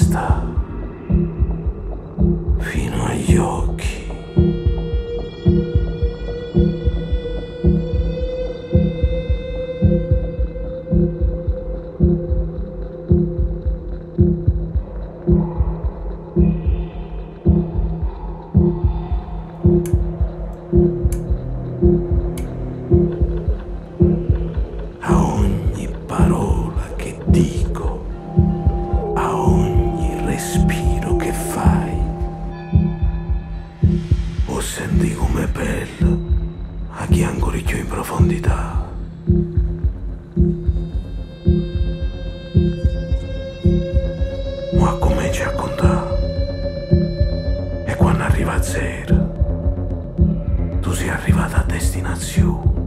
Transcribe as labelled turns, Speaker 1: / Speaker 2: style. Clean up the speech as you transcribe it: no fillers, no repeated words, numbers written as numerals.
Speaker 1: testa fino agli occhi. A ogni parola che dico, a ogni respiro che fai, o senti come bella a chi ancora più in profondità. Ma cominci a contare e quando arriva a zero tu sei arrivato a destinazione.